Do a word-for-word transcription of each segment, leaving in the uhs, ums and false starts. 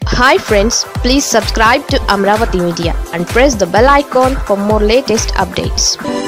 Hi friends, please subscribe to Amaravathi Media and press the bell icon for more latest updates.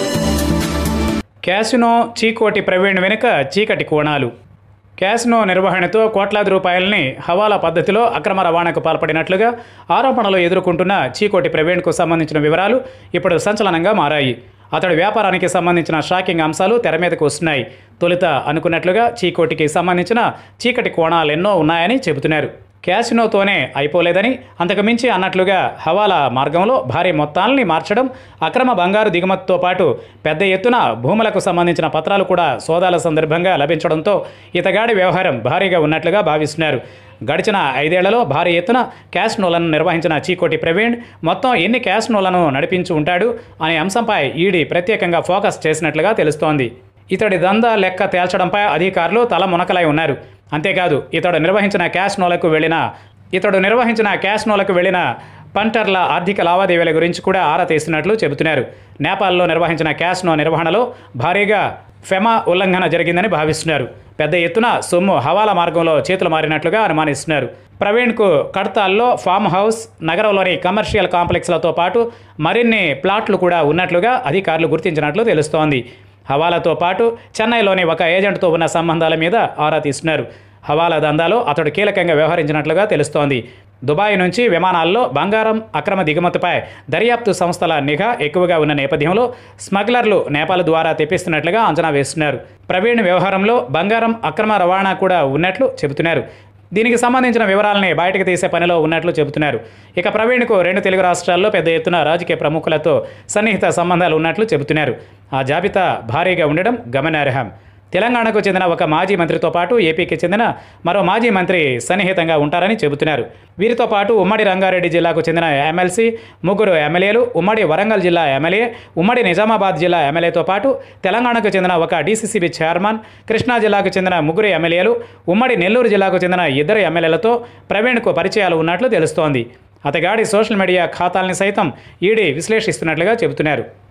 Casino Chikoti Praveen వెనుక చీకటి కోణాలు. Casino నిర్వహణతో కోట్లాది రూపాయలని హవాలా పద్ధతిలో అక్రమ రవాణాకు పాల్పడినట్లుగా ఆరోపణలు ఎదుర్కొంటున్న చీకోటి ప్రవీణ్కు సంబంధించిన వివరాలు ఇప్పుడు సంచలనంగా మారాయి. అతడి వ్యాపారానికి సంబంధించిన షాకింగ్ అంశాలు తెర మీదకు వస్తున్నాయి. తొలుత అనుకున్నట్లుగా చీకోటికి సంబంధించిన చీకటి కోణాలు ఎన్నో ఉన్నాయని చెబుతున్నారు. క్యాసినోతోనే అయిపోలేదని, అంతకుమించి అన్నట్లుగా హవాలా మార్గంలో భారీ మొత్తాలని మార్చడం, అక్రమ బంగారు దిగుమతితో పాటు పెద్ద ఎత్తున భూములకు సంబంధించిన పత్రాలు కూడా సోదాల సందర్భంగా లభించడంతో ఇతగాడి వ్యవహారం భారీగా ఉన్నట్లుగా భావిస్తున్నారు. గడిచిన ఐదేళ్లలో భారీ ఎత్తున క్యాసినోలను నిర్వహించిన చీకోటి ప్రవీణ్ మొత్తం ఎన్ని క్యాసినోలను నడిపించి ఉంటాడు అనే అంశంపై ఈడీ ప్రత్యేకంగా ఫోకస్ చేసినట్లుగా తెలుస్తోంది. ఇతడి దందా లెక్క తేల్చడంపై అధికారులు తల మునకలై ఉన్నారు. అంతేకాదు ఇతడు నిర్వహించిన క్యాసినోలకు వెళ్ళిన ఇతడు నిర్వహించిన క్యాసినోలకు వెళ్ళిన పంటర్ల ఆర్థిక లావాదేవీల గురించి కూడా ఆరా తీస్తున్నట్లు చెబుతున్నారు. నేపాల్లో నిర్వహించిన క్యాసినో నిర్వహణలో భారీగా ఫెమా ఉల్లంఘన జరిగిందని భావిస్తున్నారు. పెద్ద ఎత్తున సొమ్ము హవాలా మార్గంలో చేతులు మారినట్లుగా అనుమానిస్తున్నారు. ప్రవీణ్కు కడతాల్లో ఫామ్ హౌస్, నగరంలోని కమర్షియల్ కాంప్లెక్స్లతో పాటు మరిన్ని ప్లాట్లు కూడా ఉన్నట్లుగా అధికారులు గుర్తించినట్లు తెలుస్తోంది. హవాలాతో పాటు చెన్నైలోని ఒక ఏజెంట్తో ఉన్న సంబంధాల మీద ఆరా తీస్తున్నారు. హవాలా దందాలో అతడు కీలకంగా వ్యవహరించినట్లుగా తెలుస్తోంది. దుబాయ్ నుంచి విమానాల్లో బంగారం అక్రమ దిగుమతిపై దర్యాప్తు సంస్థల నిఘా ఎక్కువగా ఉన్న నేపథ్యంలో స్మగ్లర్లు నేపాల్ ద్వారా తెప్పిస్తున్నట్లుగా అంచనా వేస్తున్నారు. ప్రవీణ్ వ్యవహారంలో బంగారం అక్రమ రవాణా కూడా ఉన్నట్లు చెబుతున్నారు. దీనికి సంబంధించిన వివరాలని బయటకు తీసే పనిలో ఉన్నట్లు చెబుతున్నారు. ఇక ప్రవీణ్కు రెండు తెలుగు రాష్ట్రాల్లో పెద్ద ఎత్తున రాజకీయ ప్రముఖులతో సన్నిహిత సంబంధాలు ఉన్నట్లు చెబుతున్నారు. ఆ జాబితా భారీగా ఉండడం గమనార్హం. తెలంగాణకు చెందిన ఒక మాజీ మంత్రితో పాటు ఏపీకి చెందిన మరో మాజీ మంత్రి సన్నిహితంగా ఉంటారని చెబుతున్నారు. వీరితో పాటు ఉమ్మడి రంగారెడ్డి జిల్లాకు చెందిన ఎమ్మెల్సీ, ముగ్గురు ఎమ్మెల్యేలు, ఉమ్మడి వరంగల్ జిల్లా ఎమ్మెల్యే, ఉమ్మడి నిజామాబాద్ జిల్లా ఎమ్మెల్యేతో పాటు తెలంగాణకు చెందిన ఒక డీసీసీబీ చైర్మన్, కృష్ణా జిల్లాకు చెందిన ముగ్గురు ఎమ్మెల్యేలు, ఉమ్మడి నెల్లూరు జిల్లాకు చెందిన ఇద్దరు ఎమ్మెల్యేలతో ప్రవీణ్కు పరిచయాలు ఉన్నట్లు తెలుస్తోంది. అతగాడి సోషల్ మీడియా ఖాతాల్ని సైతం ఈడీ విశ్లేషిస్తున్నట్లుగా చెబుతున్నారు.